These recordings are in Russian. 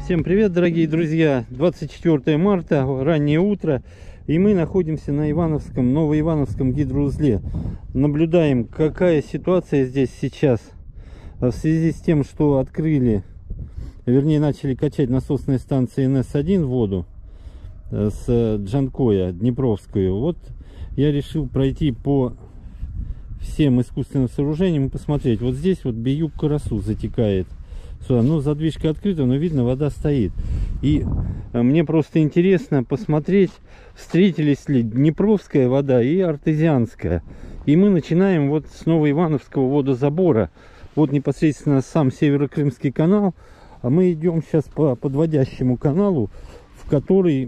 Всем привет, дорогие друзья! 24 марта, раннее утро, и мы находимся на Новоивановском гидроузле. Наблюдаем, какая ситуация здесь сейчас. В связи с тем, что открыли, вернее, начали качать насосные станции НС-1 воду с Джанкоя, Днепровскую. Вот я решил пройти по всем искусственным сооружениям и посмотреть. Вот здесь вот Биюк-Карасу затекает. Ну, задвижка открыта, но видно, вода стоит. И мне просто интересно посмотреть, встретились ли Днепровская вода и артезианская. И мы начинаем вот с Новоивановского водозабора. Вот непосредственно сам Северокрымский канал. А мы идем сейчас по подводящему каналу, в который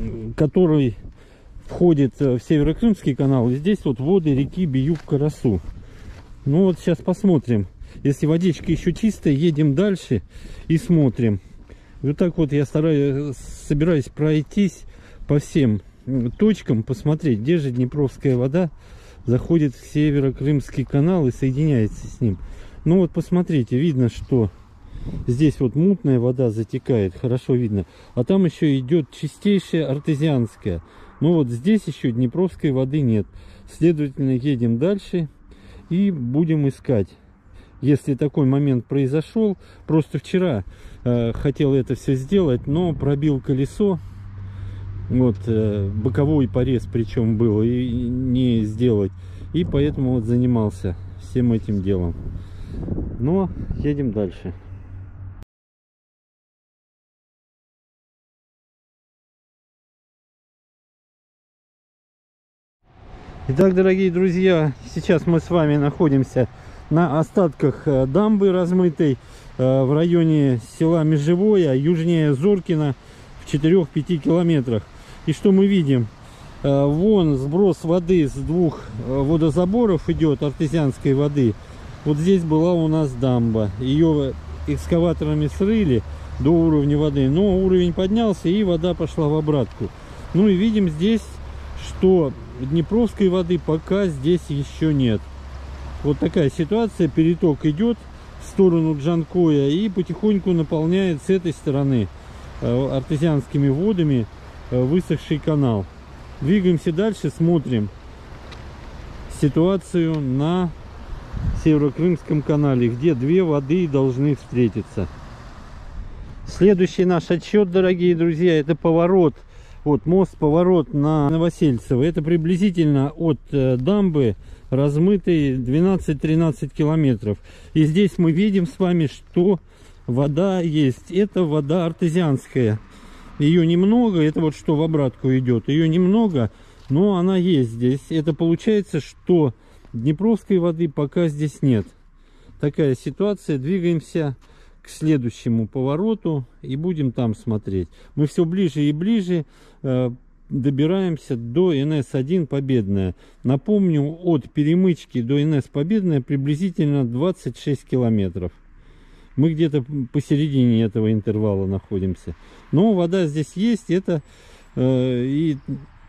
входит в Северокрымский канал. И здесь вот воды реки Биюк-Карасу. Ну вот сейчас посмотрим. Если водичка еще чистая, едем дальше и смотрим. Вот так вот я собираюсь пройтись по всем точкам, посмотреть, где же Днепровская вода заходит в Северокрымский канал и соединяется с ним. Ну вот посмотрите, видно, что здесь вот мутная вода затекает, хорошо видно. А там еще идет чистейшая артезианская. Но вот здесь еще Днепровской воды нет. Следовательно, едем дальше и будем искать. Если такой момент произошел, просто вчера хотел это все сделать, но пробил колесо, вот боковой порез причем был, и не сделать, и поэтому вот занимался всем этим делом. Но едем дальше. Итак, дорогие друзья, сейчас мы с вами находимся на остатках дамбы размытой в районе села Межевое, южнее Зоркина, в 4-5 километрах. И что мы видим? Вон сброс воды с двух водозаборов идет, артезианской воды. Вот здесь была у нас дамба. Ее экскаваторами срыли до уровня воды, но уровень поднялся и вода пошла в обратку. Ну и видим здесь, что Днепровской воды пока здесь еще нет. Вот такая ситуация, переток идет в сторону Джанкоя и потихоньку наполняет с этой стороны артезианскими водами высохший канал. Двигаемся дальше, смотрим ситуацию на Северокрымском канале, где две воды должны встретиться. Следующий наш отчет, дорогие друзья, это поворот. Вот мост-поворот на Новосельцево. Это приблизительно от дамбы размытый 12-13 километров. И здесь мы видим с вами, что вода есть. Это вода артезианская. Ее немного, это вот что в обратку идет. Ее немного, но она есть здесь. Это получается, что Днепровской воды пока здесь нет. Такая ситуация. Двигаемся к следующему повороту и будем там смотреть. Мы все ближе и ближе добираемся до НС-1 Победная. Напомню, от Перемычки до НС Победная приблизительно 26 километров. Мы где-то посередине этого интервала находимся. Но вода здесь есть. Это и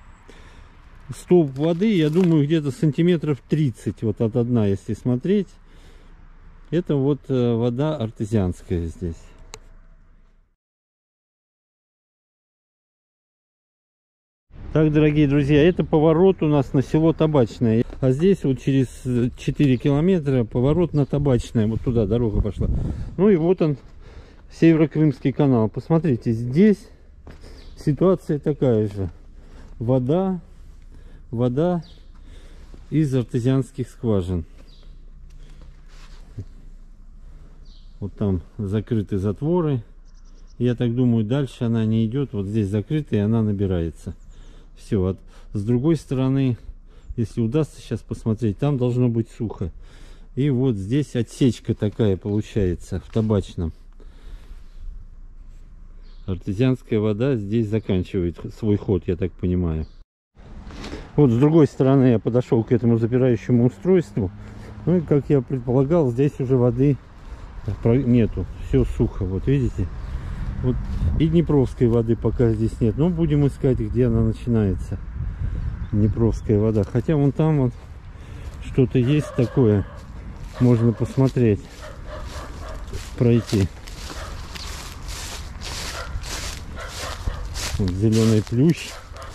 столб воды, я думаю, где-то сантиметров 30 вот от дна, если смотреть. Это вот вода артезианская здесь. Так, дорогие друзья, это поворот у нас на село Табачное. А здесь вот через 4 километра поворот на Табачное. Вот туда дорога пошла. Ну и вот он, Северокрымский канал. Посмотрите, здесь ситуация такая же. Вода из артезианских скважин. Вот там закрыты затворы. Я так думаю, дальше она не идет. Вот здесь закрыта, и она набирается. Все. Вот с другой стороны, если удастся сейчас посмотреть, там должно быть сухо. И вот здесь отсечка такая получается в Табачном. Артезианская вода здесь заканчивает свой ход, я так понимаю. Вот с другой стороны я подошел к этому запирающему устройству. Ну и, как я предполагал, здесь уже воды нету, все сухо, вот видите. Вот и Днепровской воды пока здесь нет, но будем искать, где она начинается, Днепровская вода. Хотя вон там вот что-то есть такое, можно посмотреть, пройти. Вот зеленый плющ.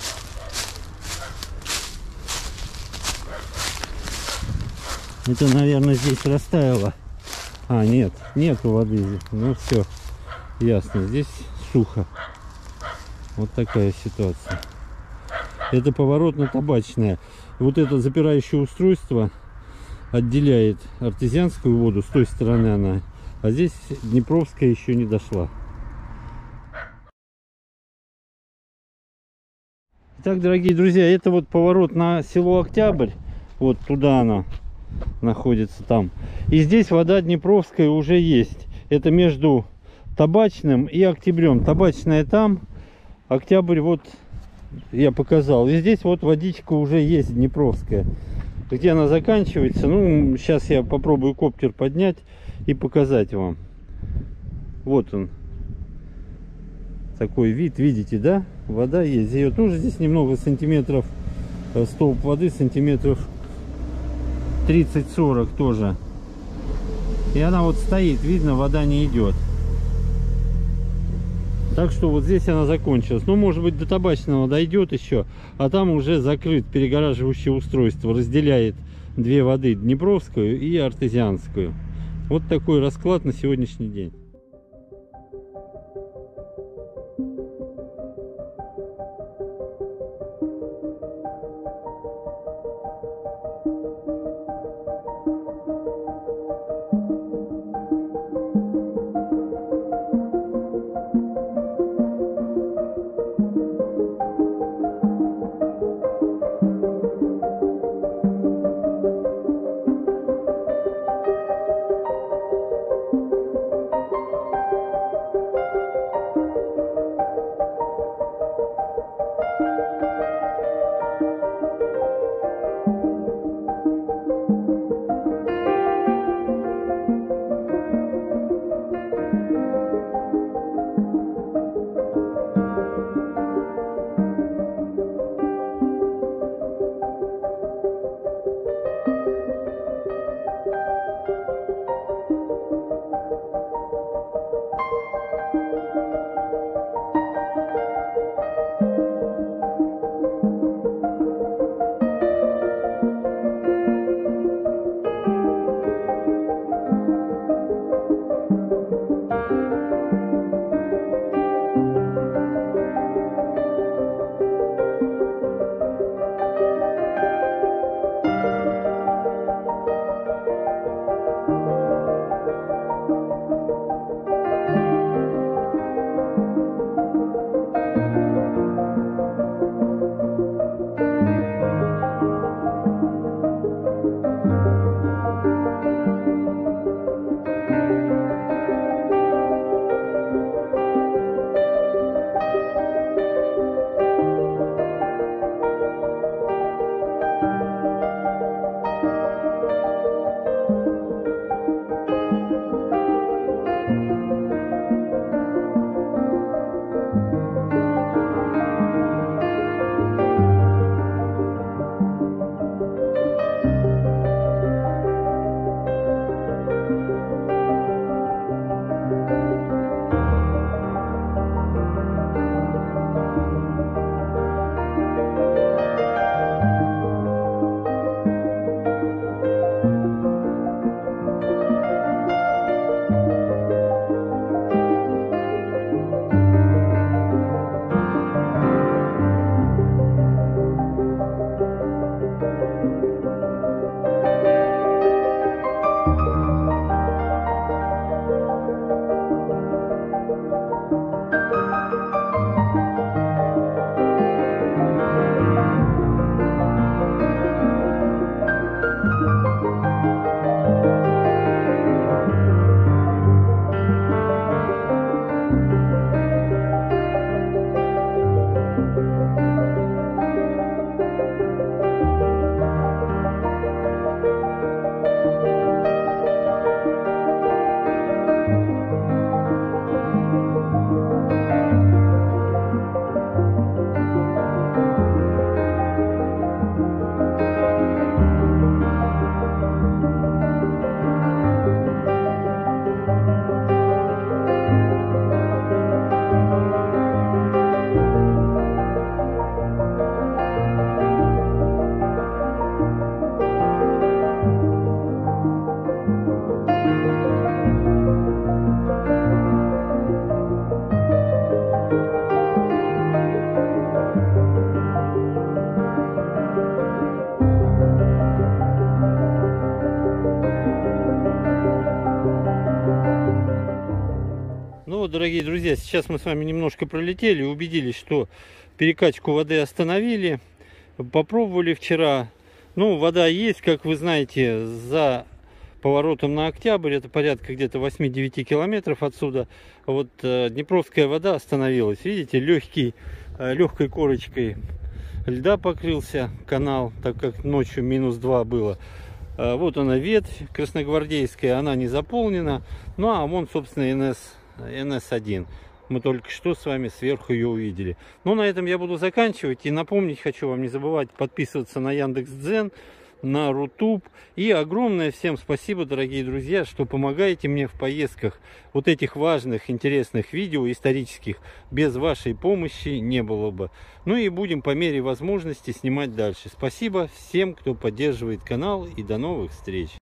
Это, наверное, здесь растаяло. А, нет, нету воды здесь. Ну все, ясно, здесь сухо. Вот такая ситуация. Это поворотно-табачная. Вот это запирающее устройство отделяет артезианскую воду, с той стороны она, а здесь Днепровская еще не дошла. Итак, дорогие друзья, это вот поворот на село Октябрь. Вот туда она находится там. И здесь вода Днепровская уже есть. Это между Табачным и Октябрем. Табачная там, Октябрь вот я показал. И здесь вот водичка уже есть Днепровская. Где она заканчивается? Ну, сейчас я попробую коптер поднять и показать вам. Вот он. Такой вид, видите, да? Вода есть. Ее тоже здесь немного сантиметров, столб воды сантиметров 30-40 тоже. И она вот стоит, видно, вода не идет. Так что вот здесь она закончилась. Ну, может быть, до Табачного дойдет еще, а там уже закрыт перегораживающее устройство. Разделяет две воды, Днепровскую и артезианскую. Вот такой расклад на сегодняшний день. дорогие друзья, сейчас мы с вами немножко пролетели, убедились, что перекачку воды остановили. Попробовали вчера. Ну, вода есть, как вы знаете, за поворотом на Октябрь. Это порядка где-то 8-9 километров отсюда. Вот Днепровская вода остановилась. Видите, легкой корочкой льда покрылся канал, так как ночью -2 было. Вот она ветвь красногвардейская, она не заполнена. Ну а вон, собственно, НС-1. Мы только что с вами сверху ее увидели. Ну, на этом я буду заканчивать. И напомнить хочу вам, не забывать подписываться на Яндекс.Дзен, на Рутуб. И огромное всем спасибо, дорогие друзья, что помогаете мне в поездках. Вот этих важных, интересных видео исторических без вашей помощи не было бы. Ну и будем по мере возможности снимать дальше. Спасибо всем, кто поддерживает канал. И до новых встреч.